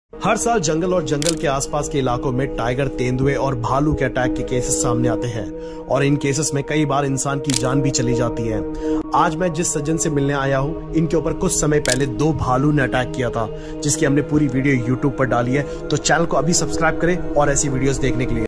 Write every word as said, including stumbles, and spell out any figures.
हर साल जंगल और जंगल के आसपास के इलाकों में टाइगर, तेंदुए और भालू के अटैक के केसेस सामने आते हैं और इन केसेस में कई बार इंसान की जान भी चली जाती है। आज मैं जिस सज्जन से मिलने आया हूं, इनके ऊपर कुछ समय पहले दो भालू ने अटैक किया था, जिसकी हमने पूरी वीडियो यूट्यूब पर डाली है। तो चैनल को अभी सब्सक्राइब करें और ऐसी वीडियोस देखने के लिए।